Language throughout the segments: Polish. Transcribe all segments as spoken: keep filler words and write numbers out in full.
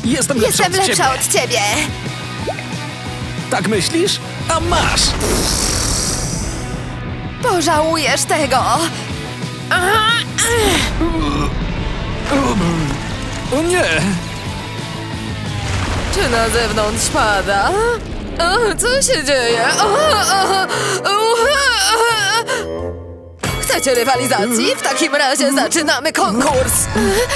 Jestem lepsza Jestem od lepsza ciebie. od ciebie. Tak myślisz? A masz! Pożałujesz tego. O nie! Czy na zewnątrz pada? O, co się dzieje? O, o, o, Chcecie rywalizacji? W takim razie zaczynamy konkurs.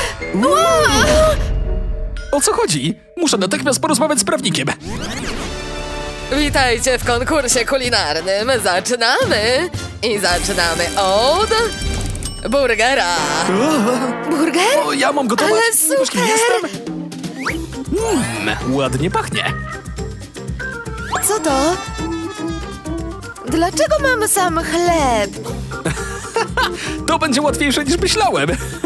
O co chodzi? Muszę natychmiast porozmawiać z prawnikiem. Witajcie w konkursie kulinarnym. Zaczynamy. I zaczynamy od... burgera. Burger? O, ja mam gotować. Ale Wiesz, kim super. jestem? Mm, ładnie pachnie. Co to? Dlaczego mam sam chleb? To będzie łatwiejsze niż myślałem.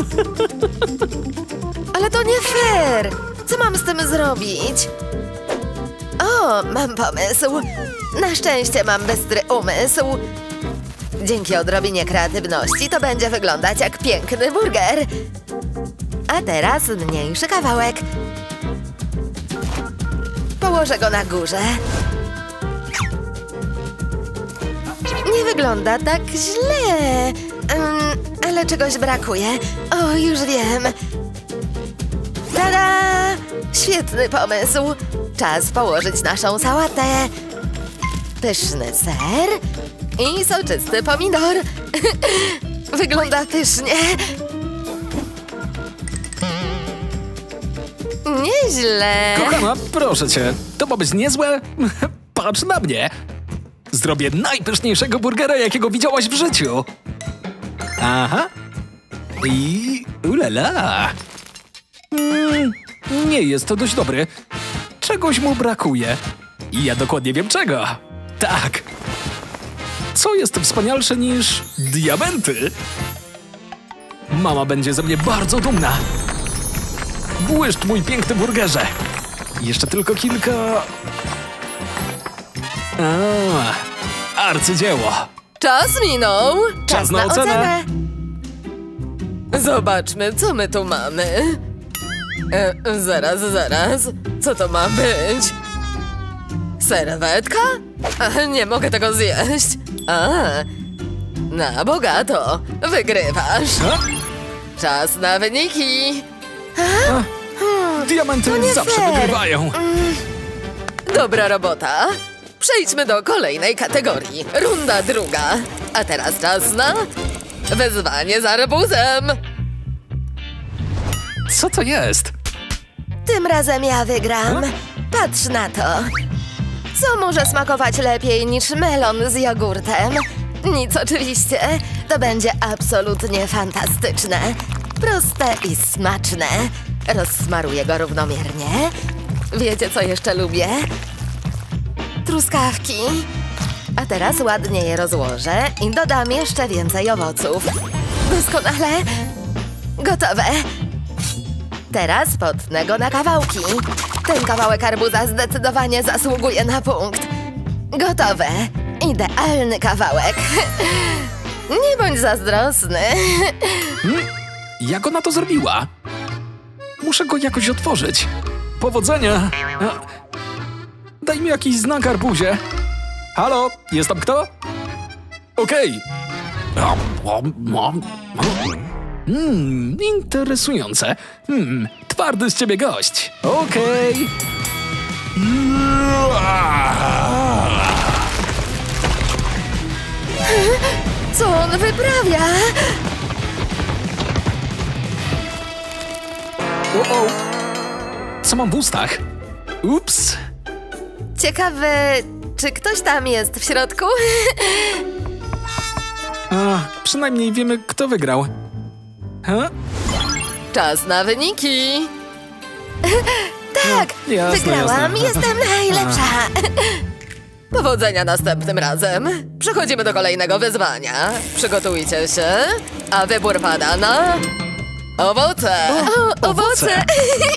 Ale to nie fair. Co mam z tym zrobić? O, mam pomysł. Na szczęście mam bystry umysł. Dzięki odrobinie kreatywności to będzie wyglądać jak piękny burger. A teraz mniejszy kawałek. Położę go na górze. Nie wygląda tak źle. Um, ale czegoś brakuje. O, już wiem. Tada! Świetny pomysł. Czas położyć naszą sałatę. Pyszny ser i soczysty pomidor. Wygląda pysznie. Nieźle. Kochana, proszę cię, to ma być niezłe? Patrz na mnie. Zrobię najpyszniejszego burgera, jakiego widziałaś w życiu. Aha. I... ulala. Mm, nie jest to dość dobry. Czegoś mu brakuje. I ja dokładnie wiem czego. Tak. Co jest wspanialsze niż diamenty? Mama będzie ze mnie bardzo dumna. Błyszcz, mój piękny burgerze. Jeszcze tylko kilka... A, arcydzieło. Czas minął. Czas na ocenę. Zobaczmy, co my tu mamy. E, zaraz, zaraz. Co to ma być? Serwetka? A, nie mogę tego zjeść. A, na bogato. Wygrywasz. A? Czas na wyniki. A, diamenty zawsze fair. wygrywają. Dobra robota. Przejdźmy do kolejnej kategorii. Runda druga. A teraz czas na wyzwanie z arbuzem. Co to jest? Tym razem ja wygram. A? Patrz na to. Co może smakować lepiej niż melon z jogurtem? Nic oczywiście. To będzie absolutnie fantastyczne. Proste i smaczne. Rozsmaruję go równomiernie. Wiecie, co jeszcze lubię? Truskawki. A teraz ładnie je rozłożę i dodam jeszcze więcej owoców. Doskonale. Gotowe. Teraz potnę go na kawałki. Ten kawałek arbuza zdecydowanie zasługuje na punkt. Gotowe. Idealny kawałek. Nie bądź zazdrosny. Hmm? Jak ona to zrobiła? Muszę go jakoś otworzyć. Powodzenia. A, daj mi jakiś znak, arbuzie. Halo, jest tam kto? Okej. Hmm, interesujące. Hmm, twardy z ciebie gość. Okej. Co on wyprawia? O, o. Co mam w ustach? Ups. Ciekawe, czy ktoś tam jest w środku? A, przynajmniej wiemy, kto wygrał. Ha? Czas na wyniki. Tak, No, jasne, wygrałam. jasne. Jestem najlepsza. Powodzenia następnym razem. Przechodzimy do kolejnego wyzwania. Przygotujcie się, a wybór pada na... owoce. O, owoce.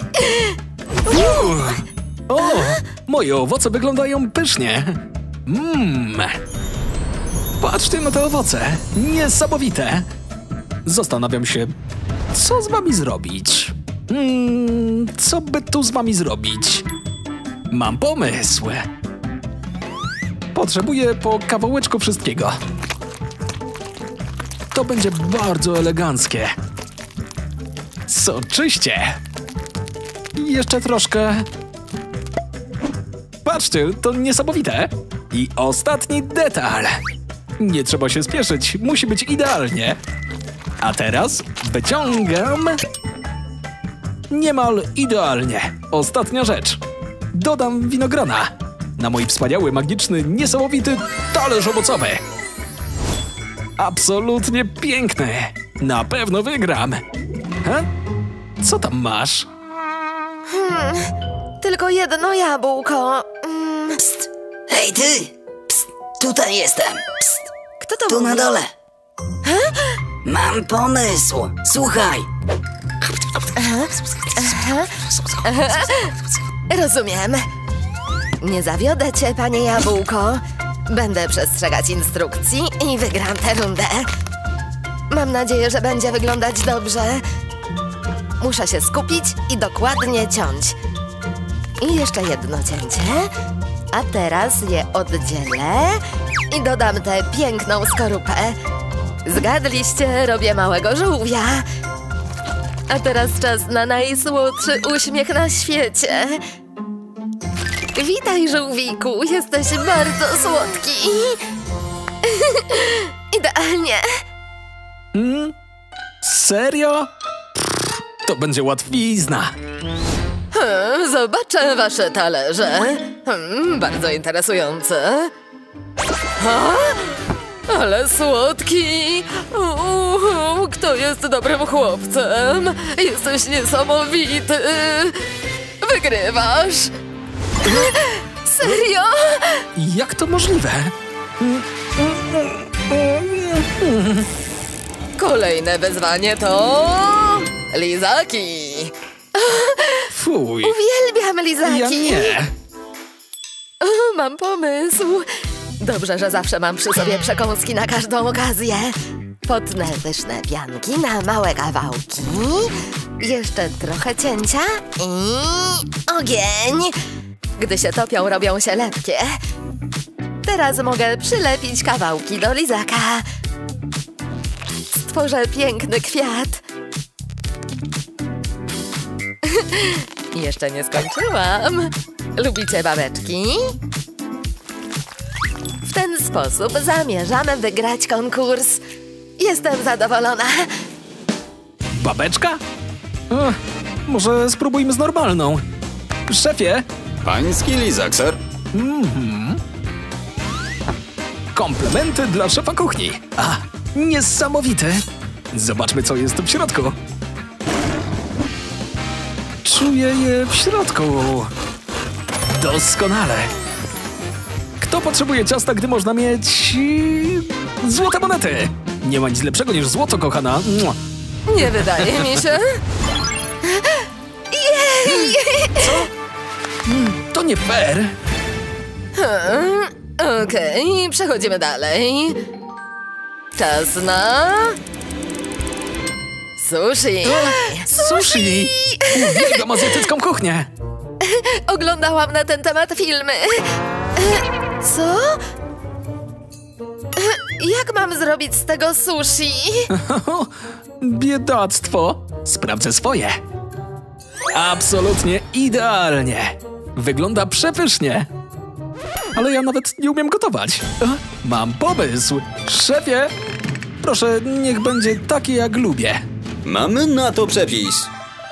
O, moje owoce wyglądają pysznie. Mmm. Patrzcie na te owoce. Niesamowite. Zastanawiam się, co z wami zrobić. Hmm, co by tu z wami zrobić? Mam pomysł. Potrzebuję po kawałeczku wszystkiego. To będzie bardzo eleganckie. Soczyście. Jeszcze troszkę. Patrzcie, to niesamowite. I ostatni detal. Nie trzeba się spieszyć, musi być idealnie. A teraz wyciągam. Niemal idealnie. Ostatnia rzecz. Dodam winogrona. Na mój wspaniały, magiczny, niesamowity talerz owocowy. Absolutnie piękny. Na pewno wygram. Ha? Co tam masz? Hmm, tylko jedno jabłko. Mm. Psst! Hej ty! Psst! Tutaj jestem! Psst! Kto to Tu mówi? na dole! Mam pomysł! Słuchaj! Rozumiem. Nie zawiodę cię, panie jabłko. Będę przestrzegać instrukcji i wygram tę rundę. Mam nadzieję, że będzie wyglądać dobrze. Muszę się skupić i dokładnie ciąć. I jeszcze jedno cięcie. A teraz je oddzielę i dodam tę piękną skorupę. Zgadliście, robię małego żółwia. A teraz czas na najsłodszy uśmiech na świecie. Witaj, żółwiku, jesteś bardzo słodki. Idealnie. Hmm? Serio? Pff, to będzie łatwizna. Hmm, zobaczę wasze talerze. Hmm, bardzo interesujące. Ha? Ale słodki! Uuu, kto jest dobrym chłopcem? Jesteś niesamowity! Wygrywasz! Serio? Jak to możliwe? Kolejne wyzwanie to... lizaki! Fuj. Uwielbiam lizaki! Ja nie. O, mam pomysł. Dobrze, że zawsze mam przy sobie przekąski na każdą okazję. Potnę pyszne pianki na małe kawałki. Jeszcze trochę cięcia i ogień. Gdy się topią, robią się lepkie. Teraz mogę przylepić kawałki do lizaka. Stworzę piękny kwiat. Jeszcze nie skończyłam. Lubicie babeczki? W ten sposób zamierzam wygrać konkurs. Jestem zadowolona. Babeczka? Ech, może spróbujmy z normalną. Szefie? Pański lizak, ser. Komplementy dla szefa kuchni. A, niesamowity. Zobaczmy, co jest w środku. Czuję je w środku. Doskonale. Kto potrzebuje ciasta, gdy można mieć... yy, złote monety? Nie ma nic lepszego niż złoto, kochana. Mua. Nie wydaje mi się. Jej! To nie fair. Hmm, Okej, przechodzimy dalej. Czas na... sushi. Sushi! Uwielbiam azjatycką kuchnię. Oglądałam na ten temat filmy. Co? Jak mam zrobić z tego sushi? Biedactwo. Sprawdzę swoje. Absolutnie idealnie. Wygląda przepysznie. Ale ja nawet nie umiem gotować. Mam pomysł. Szefie, proszę, niech będzie taki, jak lubię. Mamy na to przepis.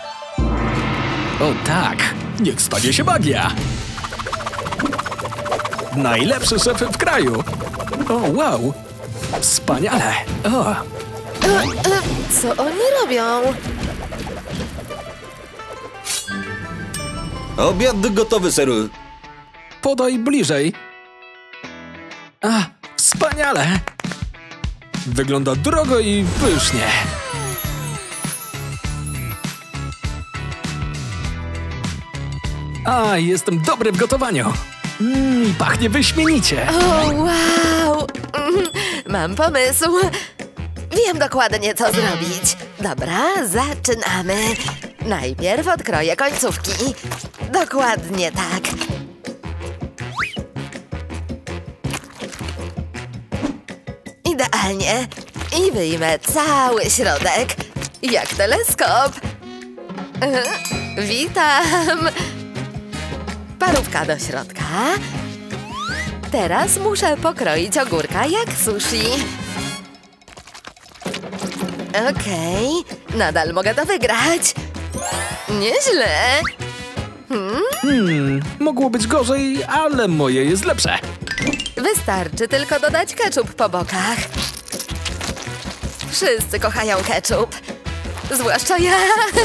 O tak, niech stanie się magia. Najlepszy szef w kraju. O, wow. Wspaniale. O. Co oni robią? Obiad gotowy, seru. Podaj bliżej. A, wspaniale. Wygląda drogo i pysznie. A, jestem dobry w gotowaniu. Mmm, pachnie wyśmienicie. O, wow! Mm, Mam pomysł. Wiem dokładnie, co zrobić. Dobra, zaczynamy. Najpierw odkroję końcówki. Dokładnie tak. Idealnie. I wyjmę cały środek. Jak teleskop. Witam. Parówka do środka. Teraz muszę pokroić ogórka jak sushi. Okej, okay. Nadal mogę to wygrać. Nieźle. Hmm? Hmm, mogło być gorzej, ale moje jest lepsze. Wystarczy tylko dodać ketchup po bokach. Wszyscy kochają ketchup. Zwłaszcza ja.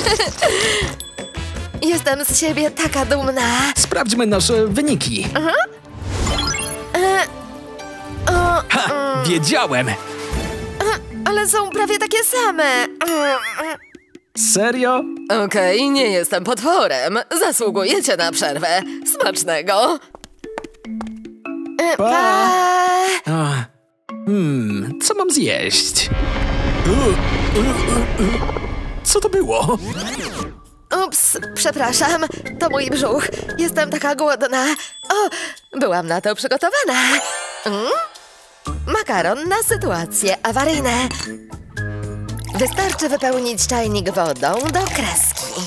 Jestem z siebie taka dumna. Sprawdźmy nasze wyniki. Aha. E, o, Ha! mm, Wiedziałem! ale są prawie takie same. Serio? Okej, okay, nie jestem potworem. Zasługujecie na przerwę. Smacznego. E, Pa. pa. Ach, Hmm, co mam zjeść? U, u, u, u. Co to było? Ups, przepraszam. To mój brzuch. Jestem taka głodna. O, byłam na to przygotowana. Mm? Makaron na sytuacje awaryjne. Wystarczy wypełnić czajnik wodą do kreski.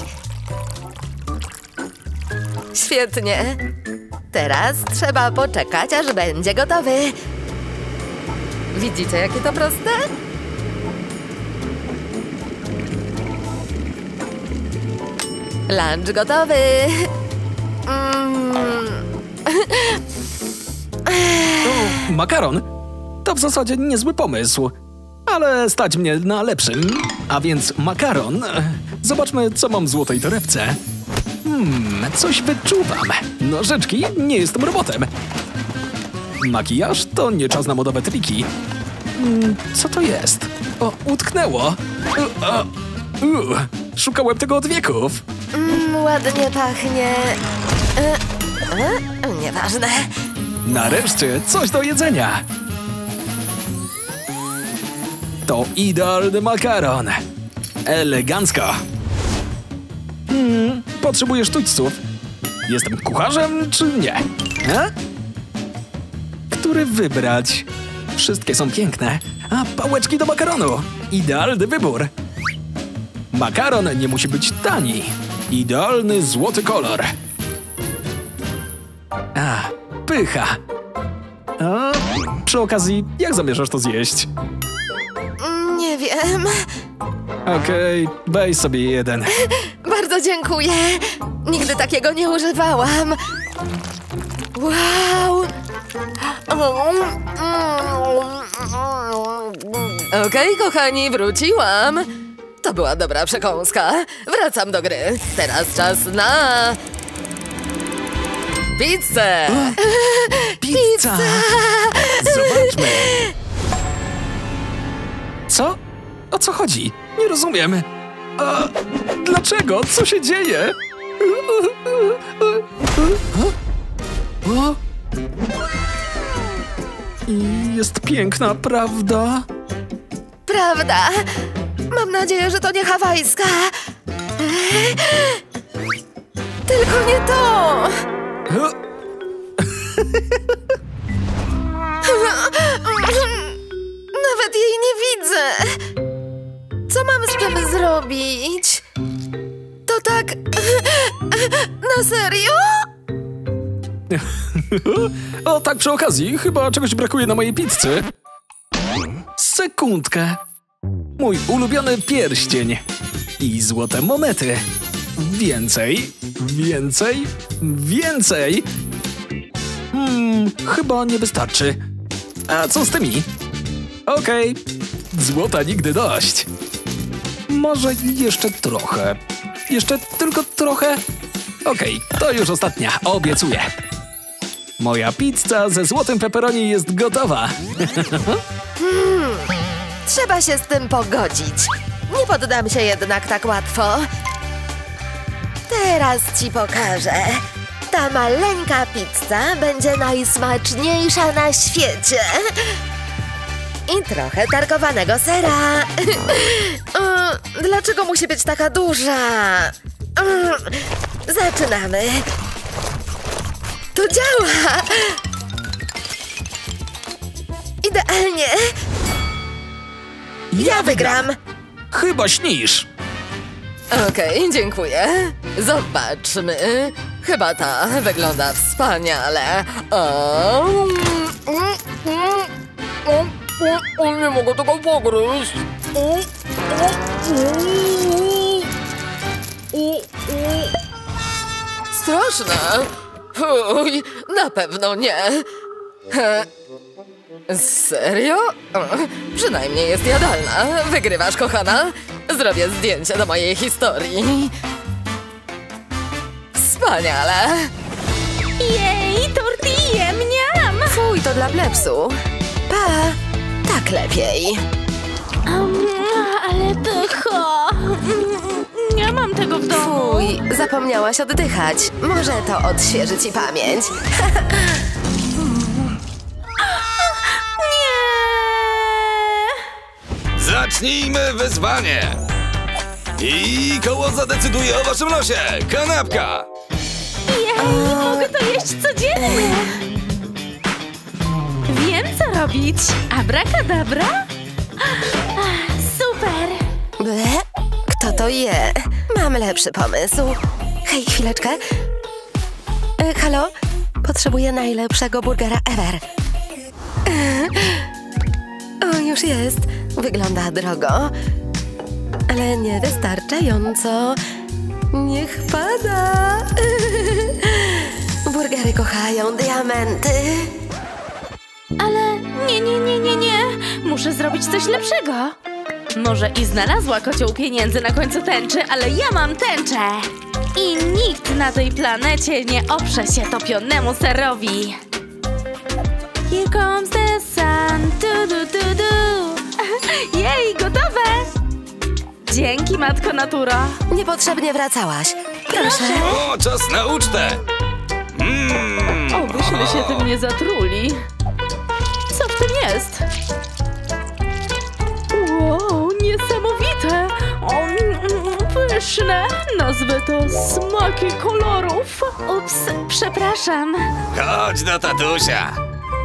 Świetnie. Teraz trzeba poczekać, aż będzie gotowy. Widzicie, jakie to proste? Lunch gotowy. Mm. O, makaron? To w zasadzie niezły pomysł. Ale stać mnie na lepszym. A więc makaron. Zobaczmy, co mam w złotej torebce. Hmm, coś wyczuwam. Nożyczki? Nie jestem robotem. Makijaż? To nie czas na modowe triki. Hmm, co to jest? O, utknęło. U, o, u, szukałem tego od wieków. Mm, ładnie pachnie. E, e, nieważne. Nareszcie coś do jedzenia. To idealny makaron. Elegancko. Hmm, potrzebuję sztućców. Jestem kucharzem, czy nie? A? Który wybrać? Wszystkie są piękne. A pałeczki do makaronu. Idealny wybór. Makaron nie musi być tani. Idealny złoty kolor. A, pycha. A, przy okazji, jak zamierzasz to zjeść? Nie wiem. Okej, okay, weź sobie jeden. Bardzo dziękuję. Nigdy takiego nie używałam. Wow. Okej, okay, kochani, wróciłam. To była dobra przekąska. Wracam do gry. Teraz czas na... pizzę. Pizza! Zobaczmy. Co? O co chodzi? Nie rozumiem. A, dlaczego? Co się dzieje? O? I jest piękna, prawda? Prawda? Mam nadzieję, że to nie hawajska. Tylko nie to! Nawet jej nie widzę. Co mam z tym zrobić? To tak... Na serio? O, tak przy okazji, chyba czegoś brakuje na mojej pizzy. Sekundkę. Mój ulubiony pierścień. I złote monety. Więcej, więcej, więcej. Hmm, chyba nie wystarczy. A co z tymi? Okej, okay. Złota nigdy dość. Może jeszcze trochę. Jeszcze tylko trochę. Okej, okay, to już ostatnia, obiecuję. Moja pizza ze złotym pepperoni jest gotowa. hmm, trzeba się z tym pogodzić. Nie poddam się jednak tak łatwo. Teraz ci pokażę. Ta maleńka pizza będzie najsmaczniejsza na świecie. I trochę tarkowanego sera. O, dlaczego musi być taka duża? O, zaczynamy. To działa. Idealnie. Ja wygram. Chyba śnisz. Okej, dziękuję. Zobaczmy. Chyba ta wygląda wspaniale. O, o, nie mogę tego pogryźć. Straszne. Fuj, na pewno nie. Serio? O, przynajmniej jest jadalna. Wygrywasz, kochana. Zrobię zdjęcie do mojej historii. Wspaniale. Jej, tortille, mniam! Fuj, to dla plepsu. Pa, tak lepiej. Um, ale pycho. Nie mam tego w domu. Fuj, zapomniałaś oddychać. Może to odświeży ci pamięć. Nie! Zacznijmy wyzwanie! I koło zadecyduje o waszym losie! Kanapka! Jej, mogę to jeść codziennie. Wiem, co robić. Abracadabra? Ah, super. Ble? Kto to je? Mam lepszy pomysł. Hej, chwileczkę. E, halo? Potrzebuję najlepszego burgera ever. E, o, już jest. Wygląda drogo. Ale niewystarczająco. Niech pada. Burgery kochają diamenty. Ale nie, nie, nie, nie, nie. Muszę zrobić coś lepszego. Może i znalazła kocioł pieniędzy na końcu tęczy, ale ja mam tęczę. I nikt na tej planecie nie oprze się topionemu serowi. Here comes the sun, du, du, du, du. Jej, gotowe! Dzięki, matko naturo. Niepotrzebnie wracałaś. Proszę. O, czas na ucztę! Mm. Obyśmy się tym nie zatruli. Co w tym jest? Wow, niesamowite! O, mm, pyszne! Nazwę to smaki kolorów. Ups, przepraszam. Chodź do tatusia!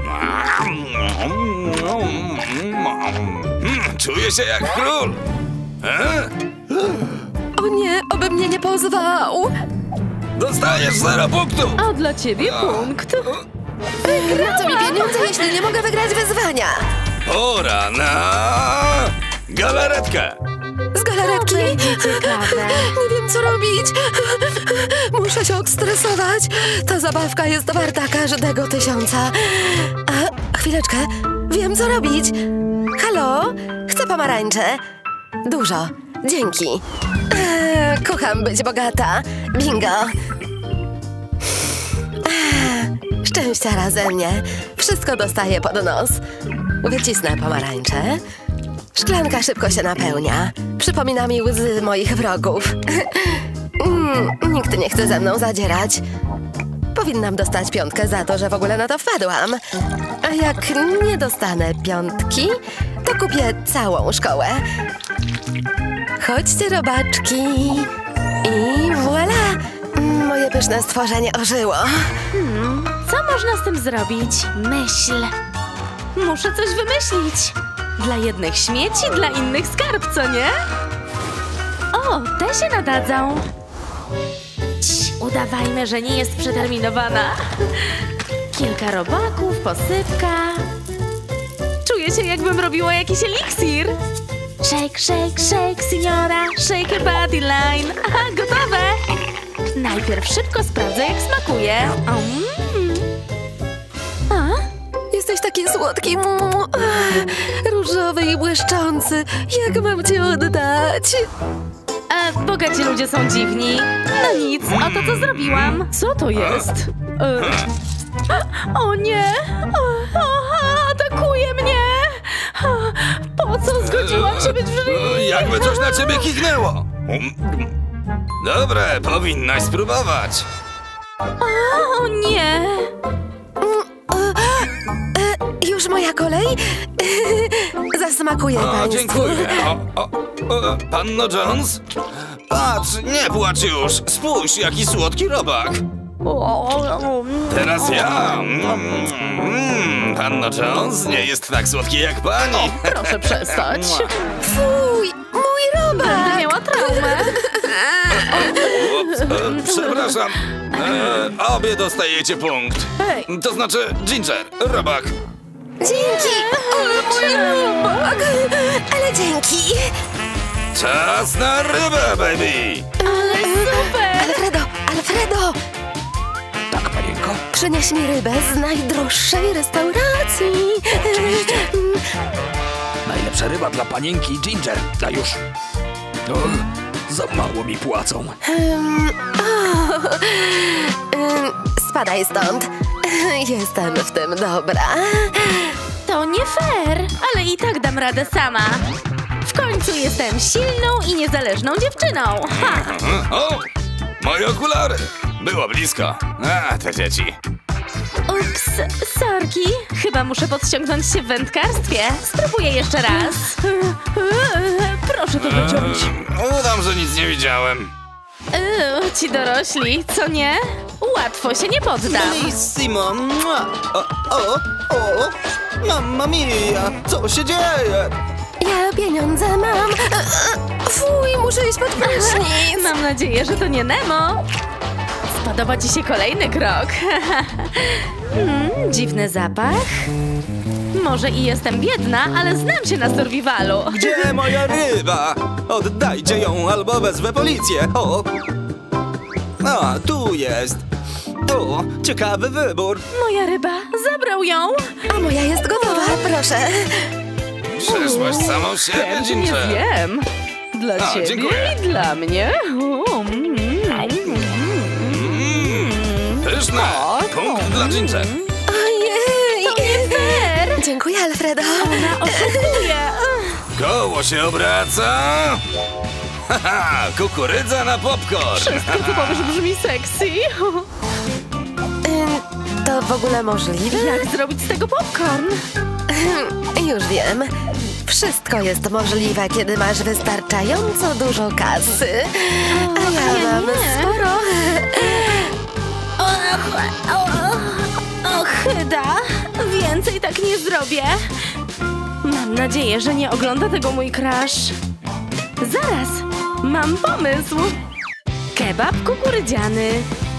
Mm, czuję się jak król! E? O nie, oby mnie nie pozwał. Dostajesz zero punktów! A dla ciebie punkt. Na co mi pieniądze, jeśli nie mogę wygrać wyzwania? Pora na galaretkę! Z galaretki? To będzie ciekawe. Nie wiem, co robić. Muszę się odstresować. Ta zabawka jest warta każdego tysiąca. A, chwileczkę. Wiem, co robić. Halo? Chcę pomarańcze. Dużo. Dzięki. Eee, kocham być bogata. Bingo. Eee, szczęścia raze mnie. Wszystko dostaję pod nos. Wycisnę pomarańcze. Szklanka szybko się napełnia. Przypomina mi łzy moich wrogów. mm, nikt nie chce ze mną zadzierać. Powinnam dostać piątkę za to, że w ogóle na to wpadłam. A jak nie dostanę piątki, to kupię całą szkołę. Chodźcie, robaczki. I voilà! Moje pyszne stworzenie ożyło. Hmm, co można z tym zrobić? Myśl. Muszę coś wymyślić. Dla jednych śmieci, dla innych skarb, co nie? O, te się nadadzą. Cii, udawajmy, że nie jest przeterminowana. Kilka robaków, posypka. Czuję się, jakbym robiła jakiś eliksir. Shake, shake, shake, signora, shake your body line. Aha, gotowe. Najpierw szybko sprawdzę, jak smakuje. Mm. A? Jesteś taki słodki, mm, różowy i błyszczący. Jak mam cię oddać? E, bogaci ludzie są dziwni. No nic, oto co zrobiłam. Co to jest? E, o nie! O, o, atakuje mnie! Po co zgodziłam się być w jury? Jakby coś na ciebie kichnęło! Dobre, powinnaś spróbować. O nie! Już moja kolej? Zasmakuję O, państwu. dziękuję. O, o, o, panno Jones? Patrz, nie płacz już. Spójrz, jaki słodki robak. Teraz ja. Mm, mm, panno Jones nie jest tak słodki jak pani. Proszę przestać. Fuj, mój robak! Będę miała traumę. Ups, e, przepraszam. E, obie dostajecie punkt. Hej. To znaczy Ginger, robak. Dzięki! O, mój robak! Ale dzięki! Czas na rybę, baby. Ale super! Alfredo, Alfredo! Tak, panienko? Przynieś mi rybę z najdroższej restauracji. Najlepsza ryba dla panienki Ginger. A już. O, za mało mi płacą. Um, o, um, spadaj stąd. Jestem w tym dobra. To nie fair, ale i tak dam radę sama. W końcu jestem silną i niezależną dziewczyną. Ha! O, moje okulary. Było blisko. A, te dzieci. Ups, sorki. Chyba muszę podściągnąć się w wędkarstwie. Spróbuję jeszcze raz. Proszę to wyciąć. Eee, udam, że nic nie widziałem. Yy, ci dorośli, co nie? Łatwo się nie poddam. Bellissimo! Mua. O, o, o! Mamma mia! Co się dzieje? Ja pieniądze mam. Fuj, muszę iść pod prysznic. Mam nadzieję, że to nie Nemo. Spodoba ci się kolejny krok. hmm, dziwny zapach. Może i jestem biedna, ale znam się na survivalu. Gdzie moja ryba? Oddajcie ją albo wezwę policję. O! A, tu jest. O, ciekawy wybór. Moja ryba, zabrał ją. A moja jest gotowa, proszę. Przeszłaś samą siebie, Chętnie Ginger. zjem. Dla A, ciebie dziękuję. i dla mnie. O, mm, Pyszne. Punkt dla Ginger. Ojej! fair. Dziękuję, Alfredo. Ona oszukuje. Koło się obraca. Haha, kukurydza na popcorn. Wszystko, co powiesz, brzmi sexy. Ym, To w ogóle możliwe? Jak zrobić z tego popcorn? Już wiem. Wszystko jest możliwe, kiedy masz wystarczająco dużo kasy. A ja ja mam nie. sporo. Ochyda. Więcej tak nie zrobię. Mam nadzieję, że nie ogląda tego mój crush. Zaraz, mam pomysł. Kebab kukurydziany.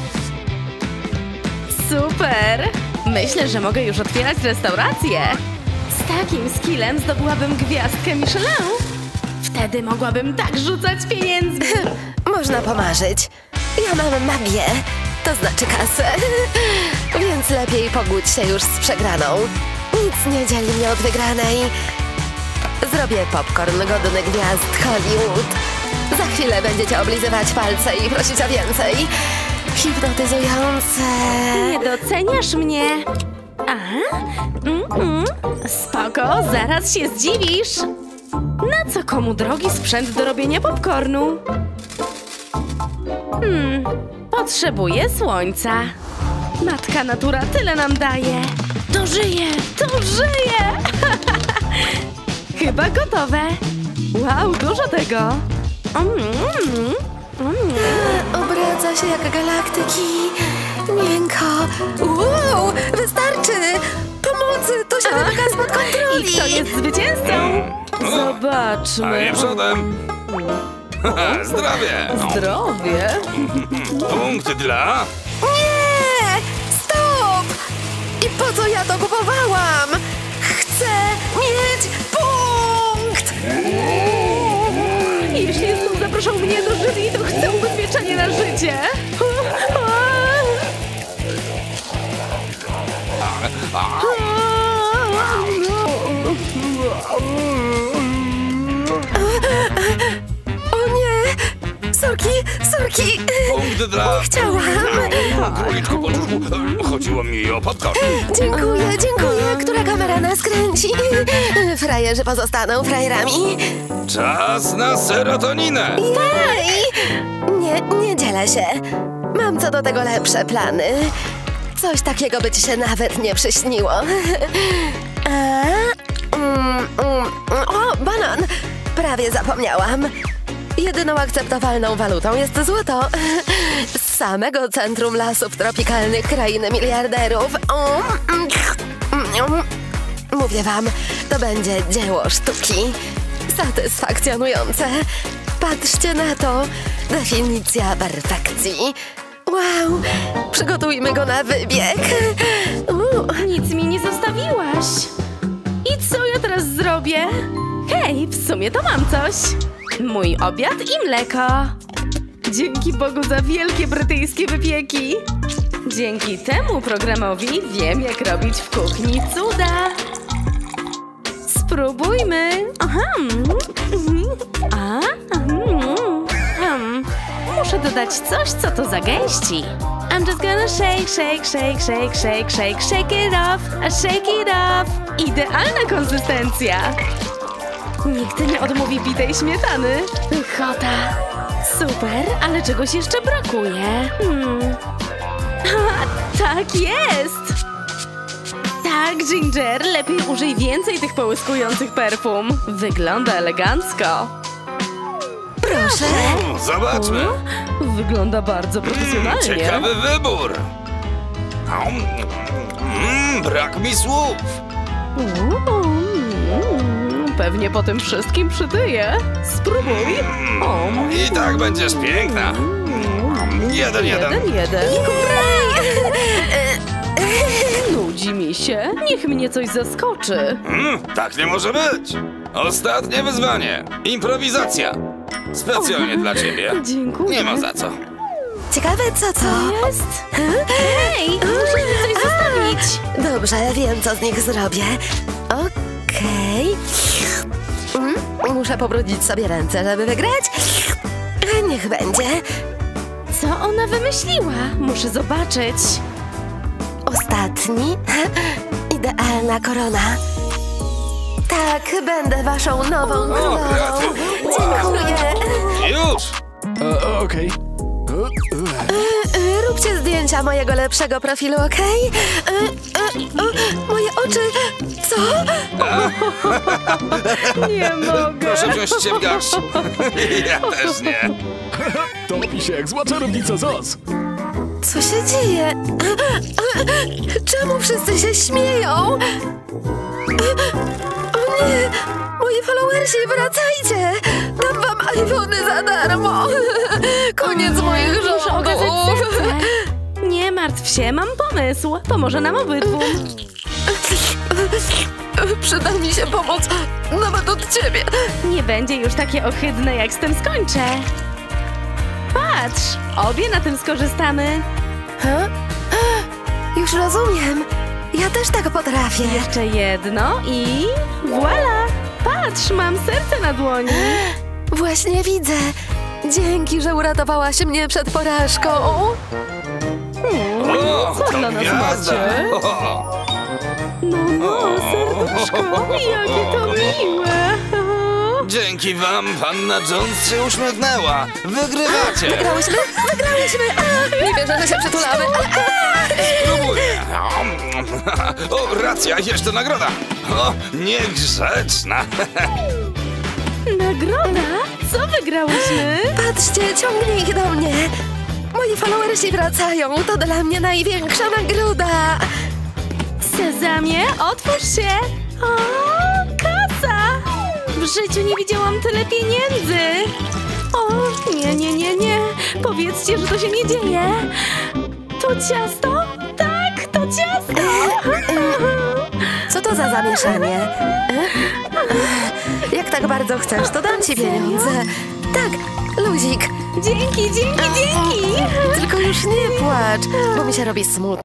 Super. Myślę, że mogę już otwierać restaurację. Z takim skillem zdobyłabym gwiazdkę Michelin. Wtedy mogłabym tak rzucać pieniędzmi. Można pomarzyć. Ja mam magię, to znaczy kasę. Więc lepiej pogódź się już z przegraną. Nic nie dzieli mnie od wygranej. Zrobię popcorn godny gwiazd Hollywood. Za chwilę będziecie oblizywać palce i prosić o więcej. Hipnotyzujące. Nie doceniasz mnie. A? Mm-mm. Spoko, zaraz się zdziwisz. Na co komu drogi sprzęt do robienia popcornu? Hmm, potrzebuję słońca. Matka natura tyle nam daje. To żyje, to żyje. Chyba gotowe. Wow, dużo tego. Mm-mm. Mm. Obraca się jak galaktyki. Miękko. Wow, wystarczy. Pomocy, to się wymyka spod kontroli. I kto jest zwycięzcą? A nie Zobaczmy. przodem. Haha, zdrowie. Zdrowie. Punkt dla... Nie! Stop! I po co ja to kupowałam? Chcę mieć punkt! Jeśli znów zaproszą mnie do jury, to chcę ubezpieczenie na życie. O nie! Sorki, sorki! Punkt dla... Nie chciałam! Króliczku po brzuchu. Chodziło mi o popcorn. Dziękuję, dziękuję! Która kamera nas kręci? Frajerzy pozostaną frajerami. Czas na serotoninę. Jej! Nie, nie dzielę się. Mam co do tego lepsze plany. Coś takiego by ci się nawet nie przyśniło. A, mm, mm, o, banan! Prawie zapomniałam. Jedyną akceptowalną walutą jest złoto. Z samego centrum lasów tropikalnych krainy miliarderów. Mm, mm, Mówię wam, to będzie dzieło sztuki. Satysfakcjonujące. Patrzcie na to. Definicja perfekcji. Wow, przygotujmy go na wybieg. Uh. Nic mi nie zostawiłaś. I co ja teraz zrobię? Hej, w sumie to mam coś. Mój obiad i mleko. Dzięki Bogu za wielkie brytyjskie wypieki. Dzięki temu programowi wiem, jak robić w kuchni cuda. Spróbujmy. Aha. A? Hmm. Muszę dodać coś, co to zagęści. I'm just gonna shake, shake, shake, shake, shake, shake, shake it off, a shake it off. Idealna konsystencja. Nikt nie odmówi bitej śmietany. Pychota. Super, ale czegoś jeszcze brakuje. Hmm. Ha, tak jest! Tak, Ginger, lepiej użyj więcej tych połyskujących perfum. Wygląda elegancko. Proszę. Zobaczmy. Wygląda bardzo profesjonalnie. Ciekawy wybór. Mm, brak mi słów. Uuu, mm, pewnie po tym wszystkim przytyję. Spróbuj. O, I tak będziesz piękna. Jeden, jeden. jeden, jeden. Nudzi mi się. Niech mnie coś zaskoczy. Mm, tak nie może być. Ostatnie wyzwanie. Improwizacja. Specjalnie dla ciebie. Dziękuję. Nie ma za co. Ciekawe co to? Jest? Hej, muszę mi coś zostawić. Dobrze, wiem co z nich zrobię. Okej. Mm, Muszę pobrudzić sobie ręce, żeby wygrać. Niech będzie. Co ona wymyśliła? Muszę zobaczyć. Ostatni. Idealna korona. Tak, będę waszą nową królową. gratuluję. Dziękuję. Już. E, Okej. Y, Róbcie zdjęcia mojego lepszego profilu, okej? Y, y, y, Moje oczy... Co? Nie mogę. Proszę wziąć cię w garść. Ja też nie. Topi się jak zła czarownica z Oz. Co się dzieje? Czemu wszyscy się śmieją? O nie! Moi followersi, wracajcie! Dam wam iPhony za darmo! Koniec moich Muszę okazać rządów! serce. Nie martw się, mam pomysł. Pomoże nam obydwu. Przyda mi się pomoc nawet od ciebie. Nie będzie już takie ohydne, jak z tym skończę. Patrz, obie na tym skorzystamy. Ha? Już rozumiem. Ja też tak potrafię. Jeszcze jedno i voila! Patrz, mam serce na dłoni. Właśnie widzę. Dzięki, że uratowałaś mnie przed porażką. O, Co to dla nas gwiazda. macie? O, No, no, serduszko, jakie to miłe. dzięki wam panna Jones się uśmiechnęła. Wygrywacie. Wygrałyśmy? Wygrałyśmy! A, nie wierzę, że się przytulamy. Spróbuję. O, racja, jeszcze nagroda. O, niegrzeczna. Nagroda? Co wygrałyśmy? Patrzcie, ciągnie ich do mnie. Moi followersi wracają. To dla mnie największa nagroda. Sezamie, otwórz się! O, kasa! W życiu nie widziałam tyle pieniędzy! O, nie, nie, nie, nie! Powiedzcie, że to się nie dzieje! To ciasto? Tak, to ciasto! Co to za zamieszanie? Jak tak bardzo chcesz, to dam ci pieniądze. Tak, luzik. Dzięki, dzięki, dzięki! Tylko już nie płacz, bo mi się robi smutno.